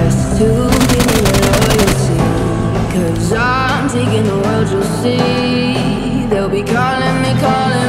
best to give me your loyalty, 'cause I'm taking the world, you'll see. They'll be calling me, calling